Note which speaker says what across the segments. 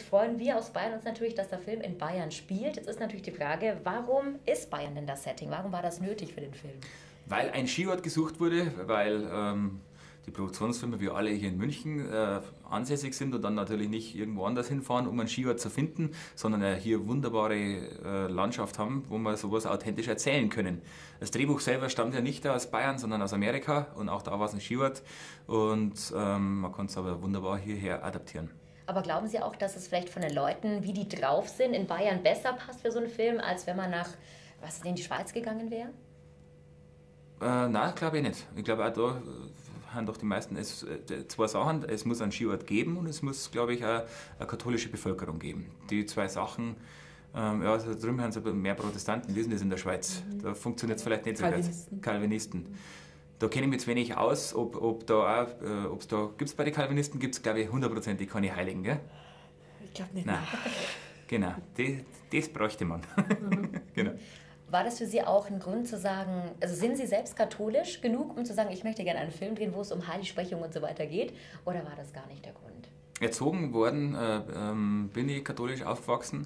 Speaker 1: freuen wir aus Bayern uns natürlich, dass der Film in Bayern spielt. Jetzt ist natürlich die Frage, warum ist Bayern denn das Setting? Warum war das nötig für den Film?
Speaker 2: Weil ein Skiort gesucht wurde, weil die Produktionsfirmen wie alle hier in München ansässig sind und dann natürlich nicht irgendwo anders hinfahren, um einen Skiort zu finden, sondern hier wunderbare Landschaft haben, wo wir sowas authentisch erzählen können. Das Drehbuch selber stammt ja nicht aus Bayern, sondern aus Amerika und auch da war es ein Skiort und man konnte es aber wunderbar hierher adaptieren.
Speaker 1: Aber glauben Sie auch, dass es vielleicht von den Leuten, wie die drauf sind, in Bayern besser passt für so einen Film, als wenn man nach, in die Schweiz gegangen wäre?
Speaker 2: Nein, glaube ich nicht. Ich glaube auch da haben doch die meisten zwei Sachen. Es muss einen Skiort geben und es muss, glaube ich, auch eine katholische Bevölkerung geben. Die zwei Sachen, ja, also drüben haben sie mehr Protestanten, lesen das in der Schweiz. Da funktioniert es vielleicht nicht so gut. Calvinisten. Da kenne ich mich jetzt wenig aus, ob da auch, gibt es bei den Calvinisten, gibt es glaube ich 100% keine Heiligen, gell?
Speaker 3: Ich glaube nicht.
Speaker 2: Nein. Genau, das bräuchte man. Genau.
Speaker 1: War das für Sie auch ein Grund zu sagen, also sind Sie selbst katholisch genug, um zu sagen, ich möchte gerne einen Film drehen, wo es um Heiligsprechung und so weiter geht? Oder war das gar nicht der Grund?
Speaker 2: Erzogen worden bin ich katholisch aufgewachsen.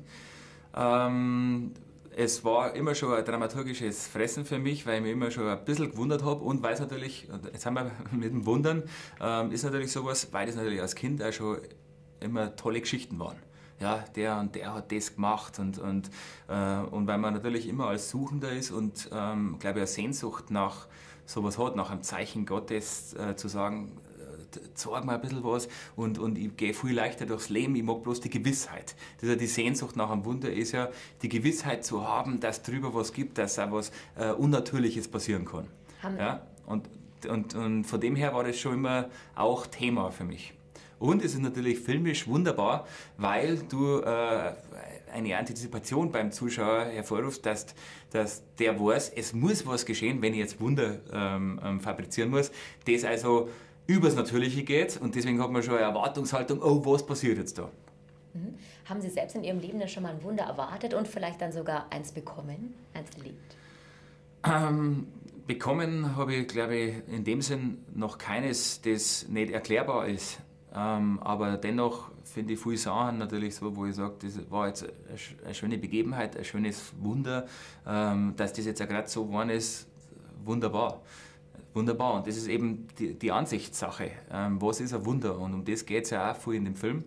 Speaker 2: Es war immer schon ein dramaturgisches Fressen für mich, weil ich mich immer schon ein bisschen gewundert habe und weil es natürlich, jetzt haben wir mit dem Wundern, ist natürlich sowas, weil das natürlich als Kind auch schon immer tolle Geschichten waren. Ja, der und der hat das gemacht und weil man natürlich immer als Suchender ist und glaube ich eine Sehnsucht nach sowas hat, nach einem Zeichen Gottes zu sagen, zeig mir ein bisschen was und ich gehe viel leichter durchs Leben, ich mag bloß die Gewissheit. Das ist ja die Sehnsucht nach einem Wunder, ist ja die Gewissheit zu haben, dass drüber was gibt, dass auch was Unnatürliches passieren kann. Ja? Und von dem her war das schon immer auch Thema für mich. Und es ist natürlich filmisch wunderbar, weil du eine Antizipation beim Zuschauer hervorrufst, dass der weiß, es muss was geschehen, wenn ich jetzt Wunder fabrizieren muss, das also übers Natürliche geht und deswegen hat man schon eine Erwartungshaltung, oh, was passiert jetzt da?
Speaker 1: Mhm. Haben Sie selbst in Ihrem Leben denn schon mal ein Wunder erwartet und vielleicht dann sogar eins bekommen, eins erlebt?
Speaker 2: Bekommen habe ich, glaube ich, in dem Sinn noch keines, das nicht erklärbar ist. Aber dennoch finde ich viele Sachen natürlich so, wo ich sage, das war jetzt eine schöne Begebenheit, ein schönes Wunder, dass das jetzt auch gerade so geworden ist, wunderbar. Wunderbar. Und das ist eben die Ansichtssache. Was ist ein Wunder? Und um das geht es ja auch viel in dem Film.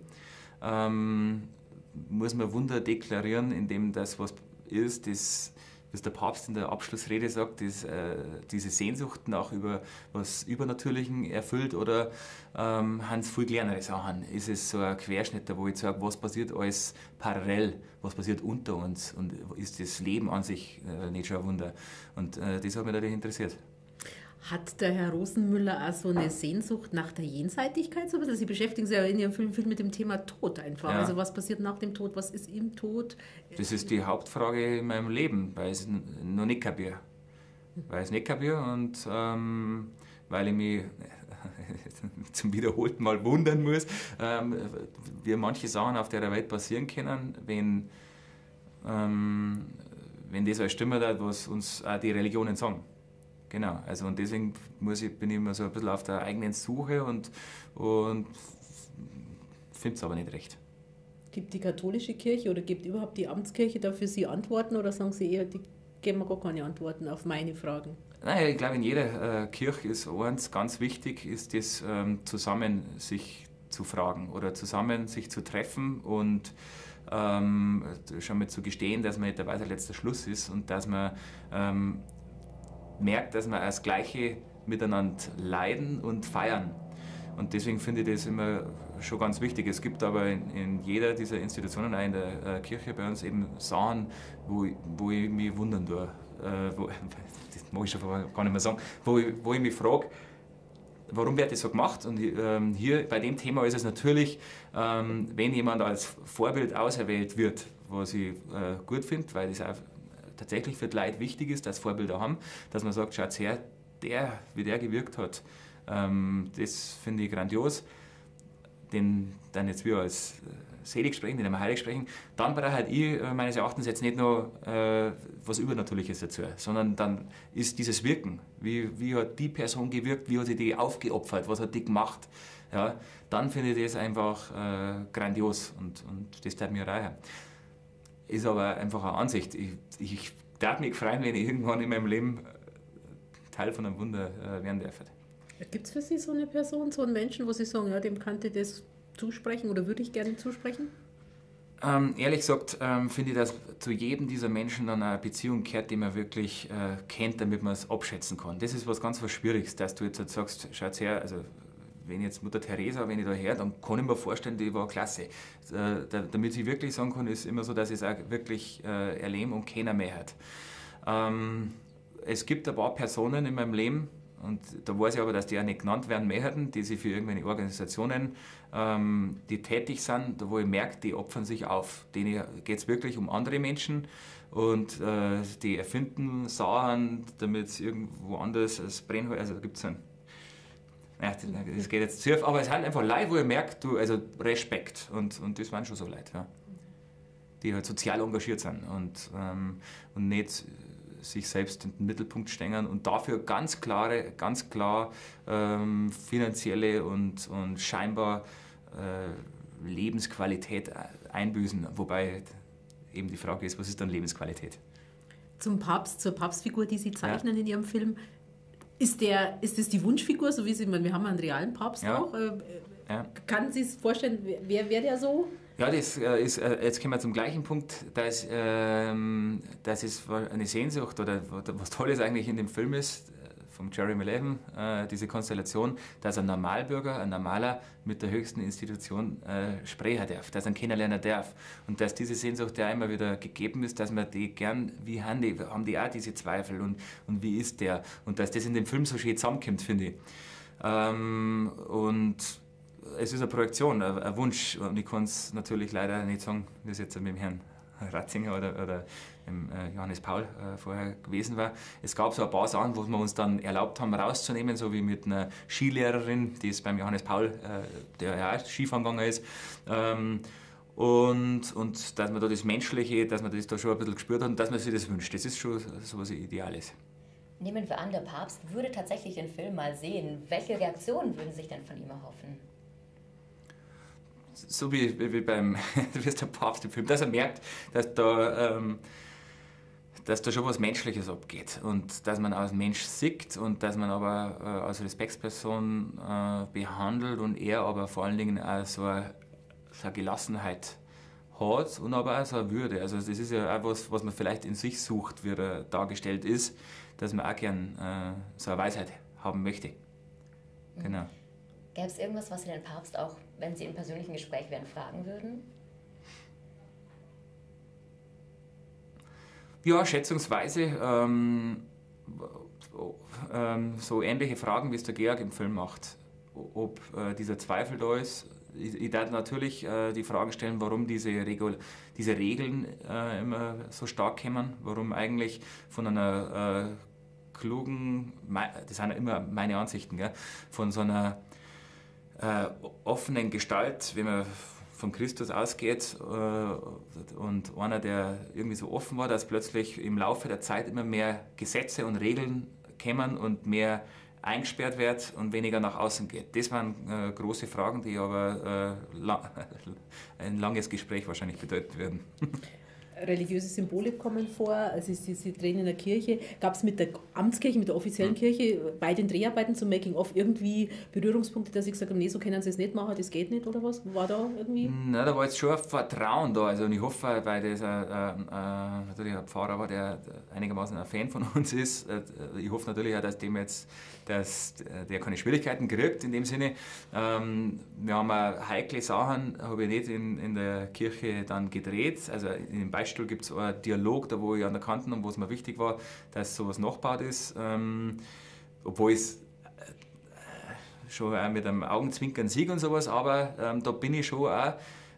Speaker 2: Muss man Wunder deklarieren, indem das, was ist, das, was der Papst in der Abschlussrede sagt, diese Sehnsucht nach was Übernatürlichen erfüllt, oder haben es viel kleinere Sachen? Ist es so ein Querschnitt, wo ich sage, was passiert alles parallel, was passiert unter uns und ist das Leben an sich nicht schon ein Wunder? Und das hat mich natürlich interessiert.
Speaker 3: Hat der Herr Rosenmüller auch so eine Sehnsucht nach der Jenseitigkeit? So, Sie beschäftigen sich ja in Ihrem Film viel mit dem Thema Tod einfach. Ja. Also was passiert nach dem Tod, was ist im Tod?
Speaker 2: Das ist die Hauptfrage in meinem Leben, weil ich es noch nicht kapiere. Weil ich es nicht kapiere und weil ich mich zum wiederholten Mal wundern muss, wie manche Sachen auf der Welt passieren können, wenn das alles stimmt, was uns auch die Religionen sagen. Genau, also und deswegen bin ich immer so ein bisschen auf der eigenen Suche und finde es aber nicht recht.
Speaker 3: Gibt die katholische Kirche oder gibt überhaupt die Amtskirche da für Sie Antworten oder sagen Sie eher, die geben mir gar keine Antworten auf meine Fragen?
Speaker 2: Nein, ich glaube, in jeder Kirche ist eins ganz wichtig, ist das zusammen sich zu fragen oder zusammen sich zu treffen und schon mal zu gestehen, dass man nicht der Weisheit letzter Schluss ist und dass man merkt, dass wir als Gleiche miteinander leiden und feiern. Und deswegen finde ich das immer schon ganz wichtig. Es gibt aber in jeder dieser Institutionen, auch in der Kirche bei uns, eben Sachen, wo ich mich wundern tue. Das mag ich schon gar nicht mehr sagen. Wo ich mich frage, warum wird das so gemacht? Und hier bei dem Thema ist es natürlich, wenn jemand als Vorbild auserwählt wird, was ich gut finde, weil das auch tatsächlich für die Leute wichtig ist, dass Vorbilder haben, dass man sagt, schaut her, wie der gewirkt hat, das finde ich grandios, den dann jetzt wir als selig sprechen, den wir heilig sprechen, dann brauche halt ich meines Erachtens jetzt nicht nur was Übernatürliches dazu, sondern dann ist dieses Wirken, wie hat die Person gewirkt, wie hat sie die aufgeopfert, was hat die gemacht, ja, dann finde ich das einfach grandios und das tat mir reicher. Ist aber einfach eine Ansicht. Ich darf mich freuen, wenn ich irgendwann in meinem Leben Teil von einem Wunder werden darf.
Speaker 3: Gibt es für Sie so eine Person, so einen Menschen, wo Sie sagen, ja, dem könnte das zusprechen oder würde ich gerne zusprechen?
Speaker 2: Ehrlich gesagt finde ich, dass zu jedem dieser Menschen dann eine Beziehung gehört, die man wirklich kennt, damit man es abschätzen kann. Das ist was ganz was Schwieriges, dass du jetzt halt sagst, schaut her, also wenn jetzt Mutter Teresa, wenn ich da her, dann kann ich mir vorstellen, die war klasse. Damit ich wirklich sagen kann, ist immer so, dass ich es auch wirklich erleben und keiner mehr hat. Es gibt ein paar Personen in meinem Leben, und da weiß ich aber, dass die auch nicht genannt werden möchten, die sich für irgendwelche Organisationen, die tätig sind, da wo ich merke, die opfern sich auf. Denen geht es wirklich um andere Menschen und die erfinden Sachen, damit es irgendwo anders als Brennholz, also da gibt es einen. Ja, das geht jetzt zu viel, aber es sind einfach Leute, wo ich merke, also Respekt und das waren schon so Leute, ja, die halt sozial engagiert sind und nicht sich selbst in den Mittelpunkt stellen und dafür ganz klar finanzielle und scheinbar Lebensqualität einbüßen. Wobei eben die Frage ist, was ist dann Lebensqualität?
Speaker 3: Zum Papst, zur Papstfigur, die Sie zeichnen in Ihrem Film, ist das die Wunschfigur, so wie Sie, wir haben einen realen Papst auch. Kann Sie es vorstellen, wer wäre der so?
Speaker 2: Ja, das ist, jetzt kommen wir zum gleichen Punkt, das ist eine Sehnsucht oder was Tolles eigentlich in dem Film ist, vom Jeremy Levin, diese Konstellation, dass ein Normalbürger, ein Normaler mit der höchsten Institution sprechen darf, dass er ihn kennenlernen darf und dass diese Sehnsucht ja immer wieder gegeben ist, dass man die gern, wie haben die auch diese Zweifel und wie ist der und dass das in dem Film so schön zusammenkommt, finde ich. Und es ist eine Projektion, ein Wunsch und ich kann es natürlich leider nicht sagen, wie es jetzt mit dem Herrn Ratzinger oder dem Johannes Paul vorher gewesen war. Es gab so ein paar Sachen, wo wir uns dann erlaubt haben rauszunehmen, so wie mit einer Skilehrerin, die ist beim Johannes Paul, der ja auch Skifahren gegangen ist. Und dass man da das Menschliche, dass man das da schon ein bisschen gespürt hat und dass man sich das wünscht. Das ist schon so was Ideales.
Speaker 1: Nehmen wir an, der Papst würde tatsächlich den Film mal sehen. Welche Reaktionen würden Sie sich denn von ihm erhoffen?
Speaker 2: So wie beim wie der Papst im Film, dass er merkt, dass da schon was Menschliches abgeht und dass man als Mensch sieht und dass man aber als Respektsperson behandelt und er aber vor allen Dingen auch so eine Gelassenheit hat und aber auch so eine Würde. Also das ist ja auch was man vielleicht in sich sucht, wie er dargestellt ist, dass man auch gern so eine Weisheit haben möchte. Genau.
Speaker 1: Gäbe es irgendwas, was Sie den Papst auch, wenn Sie im persönlichen Gespräch wären, fragen würden?
Speaker 2: Ja, schätzungsweise so ähnliche Fragen, wie es der Georg im Film macht. Ob dieser Zweifel da ist. Ich darf natürlich die Fragen stellen, warum diese Regeln immer so stark kommen, warum eigentlich von einer klugen, das sind ja immer meine Ansichten, gell, von so einer offenen Gestalt, wenn man von Christus ausgeht und einer, der irgendwie so offen war, dass plötzlich im Laufe der Zeit immer mehr Gesetze und Regeln kommen und mehr eingesperrt wird und weniger nach außen geht. Das waren große Fragen, die aber ein langes Gespräch wahrscheinlich bedeuten werden.
Speaker 3: Religiöse Symbole kommen vor, also Sie drehen in der Kirche. Gab es mit der Amtskirche, mit der offiziellen Kirche bei den Dreharbeiten zum Making-of irgendwie Berührungspunkte, dass Sie gesagt haben, nee, so können Sie es nicht machen, das geht nicht oder was? War da irgendwie?
Speaker 2: Na, da war jetzt schon ein Vertrauen da. Also, und ich hoffe, weil das natürlich ein Pfarrer war, der einigermaßen ein Fan von uns ist, ich hoffe natürlich auch, dass der keine Schwierigkeiten kriegt in dem Sinne. Wir haben auch heikle Sachen, habe ich nicht in der Kirche dann gedreht. Also in dem Beispiel gibt es einen Dialog, da wo ich anerkannt habe, wo es mir wichtig war, dass sowas nachgebaut ist. Obwohl es schon auch mit einem Augenzwinkern Sieg und sowas, aber da bin ich schon auch,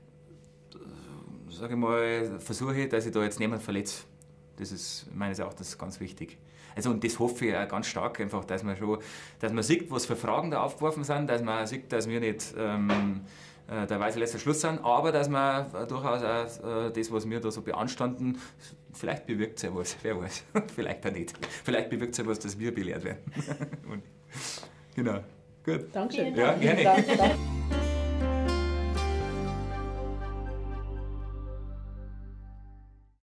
Speaker 2: sage ich mal, versuche, dass ich da jetzt niemanden verletze. Das ist meines Erachtens ganz wichtig. Also, und das hoffe ich auch ganz stark, einfach, dass man sieht, was für Fragen da aufgeworfen sind, dass man sieht, dass wir nicht der weise letzter Schluss sind, aber dass man durchaus auch das, was wir da so beanstanden, vielleicht bewirkt es ja was, wer weiß, vielleicht auch nicht. Vielleicht bewirkt es ja was, dass wir belehrt werden. Und, genau.
Speaker 3: Dankeschön.
Speaker 2: Ja, gerne.
Speaker 3: Danke.